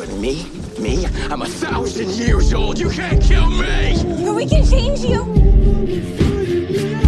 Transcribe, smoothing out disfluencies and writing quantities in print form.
But me, I'm 1,000 years old. You can't kill me! But we can change you!